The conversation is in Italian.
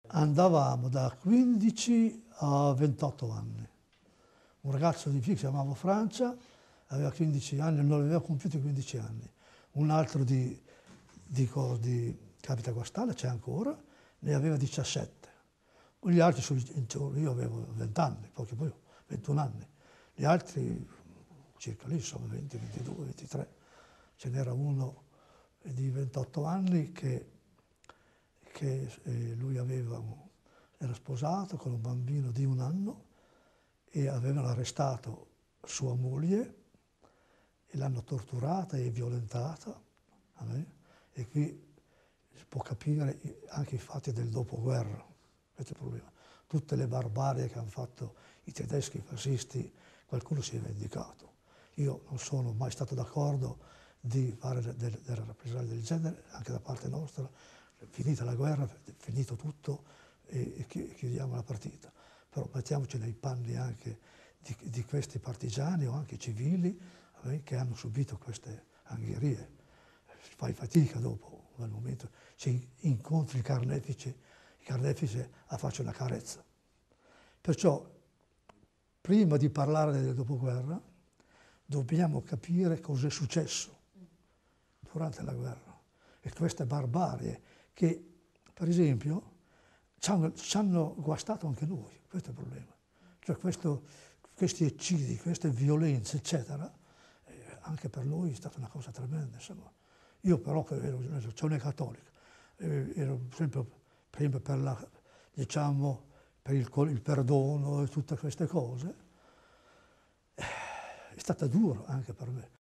Andavamo da 15 a 28 anni. Un ragazzo di qui che si chiamava Francia, aveva 15 anni, non aveva compiuto i 15 anni. Un altro di Capita Guastalla, c'è ancora, ne aveva 17. Gli altri, io avevo 20 anni, pochi poi 21 anni. Gli altri circa lì, insomma, 20, 22, 23. Ce n'era uno di 28 anni che lui era sposato con un bambino di 1 anno e avevano arrestato sua moglie e l'hanno torturata e violentata. E qui si può capire anche i fatti del dopoguerra, questo è il problema. Tutte le barbarie che hanno fatto i tedeschi, i fascisti, qualcuno si è vendicato. Io non sono mai stato d'accordo di fare delle rappresaglie del genere, anche da parte nostra. Finita la guerra, finito tutto e chiudiamo la partita. Però mettiamoci nei panni anche di questi partigiani o anche civili che hanno subito queste angherie. Fai fatica dopo, nel momento ci incontri il carnefice a farci una carezza. Perciò, prima di parlare del dopoguerra, dobbiamo capire cosa è successo durante la guerra. E queste barbarie che, per esempio, ci hanno guastato anche noi, questo è il problema. Cioè questi eccidi, queste violenze, eccetera, anche per noi è stata una cosa tremenda, insomma. Io però, che ero una nazione cattolica, ero sempre prima per per il perdono e tutte queste cose, è stata dura anche per me.